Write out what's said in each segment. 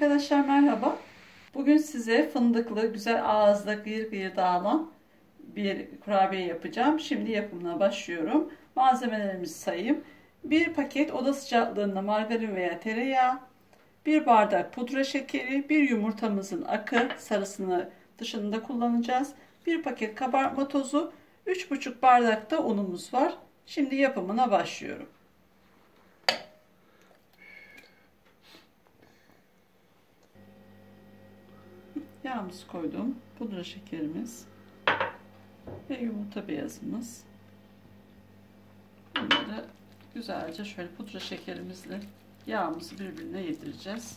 Arkadaşlar merhaba. Bugün size fındıklı, güzel ağızda gıyır gıyır dağılan bir kurabiye yapacağım. Şimdi yapımına başlıyorum. Malzemelerimizi sayayım. 1 paket oda sıcaklığında margarin veya tereyağı, 1 bardak pudra şekeri, 1 yumurtamızın akı, sarısını dışında kullanacağız. 1 paket kabartma tozu, 3,5 bardak da unumuz var. Şimdi yapımına başlıyorum. Yağımızı koydum. Pudra şekerimiz ve yumurta beyazımız. Bunları güzelce şöyle pudra şekerimizle yağımızı birbirine yedireceğiz.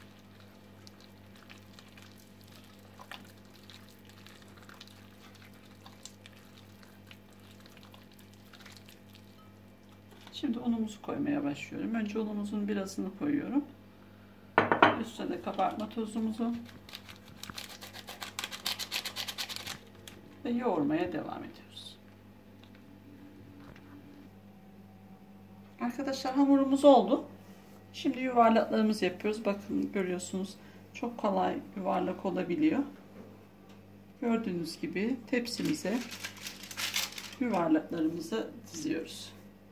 Şimdi unumuzu koymaya başlıyorum. Önce unumuzun birazını koyuyorum. Üstüne de kabartma tozumuzu ve yoğurmaya devam ediyoruz. Arkadaşlar hamurumuz oldu. Şimdi yuvarlaklarımızı yapıyoruz. Bakın görüyorsunuz çok kolay yuvarlak olabiliyor. Gördüğünüz gibi tepsimize yuvarlaklarımızı diziyoruz.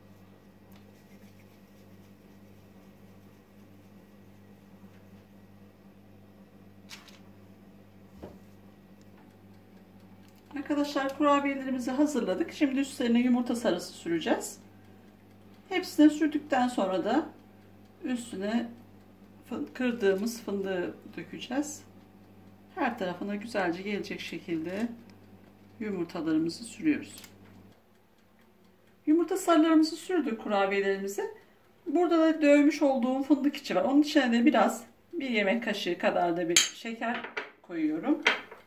Arkadaşlar kurabiyelerimizi hazırladık. Şimdi üstlerine yumurta sarısı süreceğiz. Hepsine sürdükten sonra da üstüne kırdığımız fındığı dökeceğiz. Her tarafına güzelce gelecek şekilde yumurtalarımızı sürüyoruz. Yumurta sarılarımızı sürdük kurabiyelerimizi. Burada da dövmüş olduğum fındık içi var. Onun içine de biraz 1 yemek kaşığı kadar da bir şeker koyuyorum.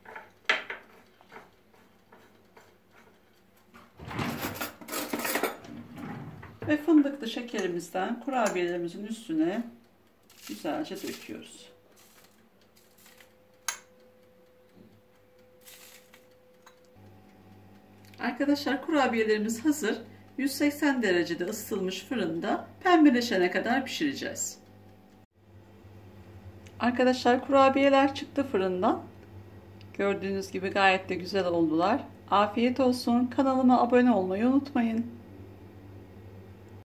Ve fındıklı şekerimizden kurabiyelerimizin üstüne güzelce döküyoruz. Arkadaşlar kurabiyelerimiz hazır. 180 derecede ısıtılmış fırında pembeleşene kadar pişireceğiz. Arkadaşlar kurabiyeler çıktı fırından. Gördüğünüz gibi gayet de güzel oldular. Afiyet olsun. Kanalıma abone olmayı unutmayın.